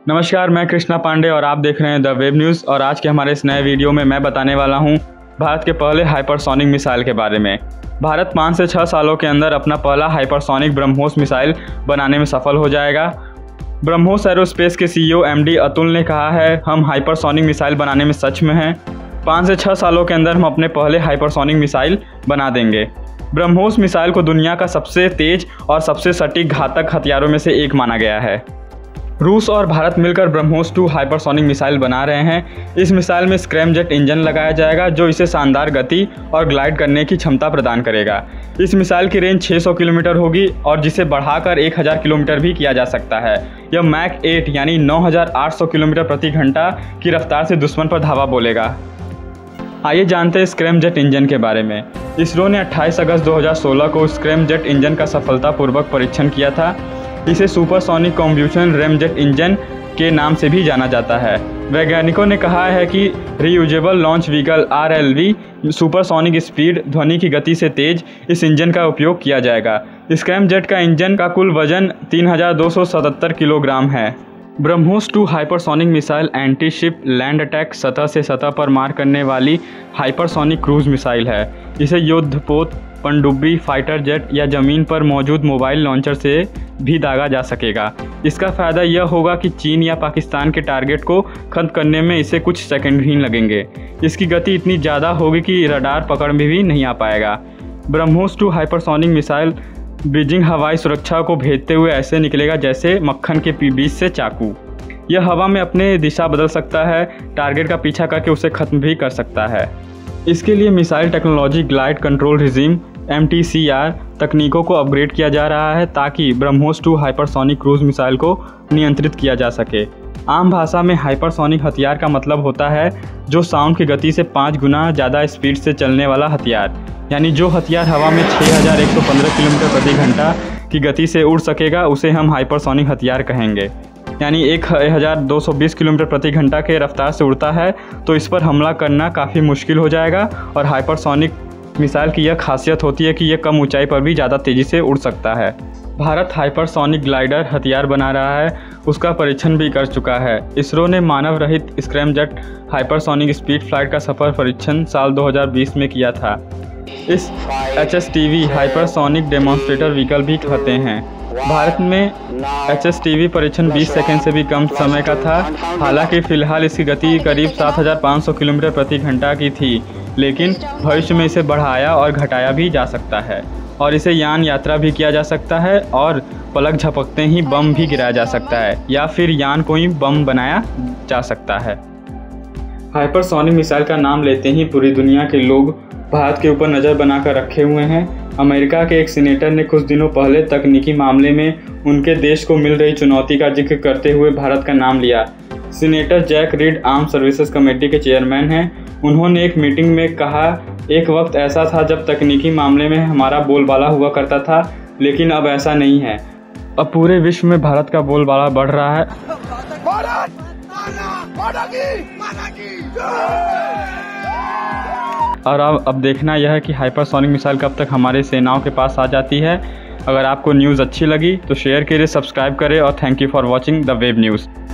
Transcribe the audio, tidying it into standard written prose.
नमस्कार, मैं कृष्णा पांडे और आप देख रहे हैं द वेब न्यूज़। और आज के हमारे इस नए वीडियो में मैं बताने वाला हूं भारत के पहले हाइपरसोनिक मिसाइल के बारे में। भारत 5 से 6 सालों के अंदर अपना पहला हाइपरसोनिक ब्रह्मोस मिसाइल बनाने में सफल हो जाएगा। ब्रह्मोस एरोस्पेस के CEO MD अतुल ने कहा है, हम हाइपरसोनिक मिसाइल बनाने में सच में हैं। 5 से 6 सालों के अंदर हम अपने पहले हाइपरसोनिक मिसाइल बना देंगे। ब्रह्मोस मिसाइल को दुनिया का सबसे तेज और सबसे सटीक घातक हथियारों में से एक माना गया है। रूस और भारत मिलकर ब्रह्मोस 2 हाइपरसोनिक मिसाइल बना रहे हैं। इस मिसाइल में स्क्रैमजेट इंजन लगाया जाएगा जो इसे शानदार गति और ग्लाइड करने की क्षमता प्रदान करेगा। इस मिसाइल की रेंज 600 किलोमीटर होगी और जिसे बढ़ाकर 1000 किलोमीटर भी किया जा सकता है। यह मैक 8 यानी 9800 किलोमीटर प्रति घंटा की रफ्तार से दुश्मन पर धावा बोलेगा। आइए जानते हैं स्क्रैमजेट इंजन के बारे में। इसरो ने 28 अगस्त 2016 को स्क्रैमजेट इंजन का सफलतापूर्वक परीक्षण किया था। इसे सुपरसोनिक कॉम्बशन रैमजेट इंजन के नाम से भी जाना जाता है। वैज्ञानिकों ने कहा है कि reusable launch vehicle RLV supersonic speed ध्वनि की गति से तेज इस इंजन का उपयोग किया जाएगा। स्क्रैमजेट का इंजन का कुल वजन 3277 किलोग्राम है। BrahMos 2 hypersonic missile anti ship land attack सतह से सतह पर मार करने वाली हाइपरसोनिक क्रूज मिसाइल है। इसे युद्धपोत, पनडुब्बी, फाइटर जेट या ज़मीन पर मौजूद मोबाइल लॉन्चर से भी दागा जा सकेगा। इसका फ़ायदा यह होगा कि चीन या पाकिस्तान के टारगेट को खत्म करने में इसे कुछ सेकंड ही लगेंगे। इसकी गति इतनी ज़्यादा होगी कि रडार पकड़ में भी नहीं आ पाएगा। ब्रह्मोस 2 हाइपरसोनिक मिसाइल ब्रिजिंग हवाई सुरक्षा को भेजते हुए ऐसे निकलेगा जैसे मक्खन के बीच से चाकू। यह हवा में अपने दिशा बदल सकता है, टारगेट का पीछा करके उसे खत्म भी कर सकता है। इसके लिए missile technology glide control regime MTCR तकनीकों को अपग्रेड किया जा रहा है ताकि ब्रह्मोस 2 हाइपरसोनिक क्रूज मिसाइल को नियंत्रित किया जा सके। आम भाषा में हाइपरसोनिक हथियार का मतलब होता है जो साउंड की गति से 5 गुना ज़्यादा स्पीड से चलने वाला हथियार, यानी जो हथियार हवा में 6115 किलोमीटर प्रति घंटा की गति से उड़ सकेगा उसे हम हाइपरसोनिक हथियार कहेंगे। यानी 1220 किलोमीटर प्रति घंटा के रफ्तार से उड़ता है तो इस पर हमला करना काफ़ी मुश्किल हो जाएगा। और हाइपरसोनिक मिसाइल की यह खासियत होती है कि यह कम ऊंचाई पर भी ज़्यादा तेज़ी से उड़ सकता है। भारत हाइपरसोनिक ग्लाइडर हथियार बना रहा है, उसका परीक्षण भी कर चुका है। इसरो ने मानव रहित स्क्रैमजेट हाइपरसोनिक स्पीड फ्लाइट का सफल परीक्षण साल 2020 में किया था। इस HSTV हाइपरसोनिक डेमोन्स्ट्रेटर व्हीकल भी कहते हैं। भारत में HSTV परीक्षण 20 सेकंड से भी कम समय का था। हालांकि फ़िलहाल इसकी गति करीब 7500 किलोमीटर प्रति घंटा की थी, लेकिन भविष्य में इसे बढ़ाया और घटाया भी जा सकता है और इसे यान यात्रा भी किया जा सकता है और पलक झपकते ही बम भी गिराया जा सकता है या फिर यान को ही बम बनाया जा सकता है। हाइपरसोनिक मिसाइल का नाम लेते ही पूरी दुनिया के लोग भारत के ऊपर नज़र बनाकर रखे हुए हैं। अमेरिका के एक सीनेटर ने कुछ दिनों पहले तकनीकी मामले में उनके देश को मिल रही चुनौती का जिक्र करते हुए भारत का नाम लिया। Senator Jack Reed arm services committee के चेयरमैन हैं। उन्होंने एक मीटिंग में कहा, एक वक्त ऐसा था जब तकनीकी मामले में हमारा बोलबाला हुआ करता था, लेकिन अब ऐसा नहीं है। अब पूरे विश्व में भारत का बोलबाला बढ़ रहा है। और अब देखना यह है कि हाइपरसोनिक मिसाइल कब तक हमारे सेनाओं के पास आ जाती है। अगर आपको न्यूज़ अच्छी लगी तो शेयर करें, सब्सक्राइब करें और thank you for watching the web news.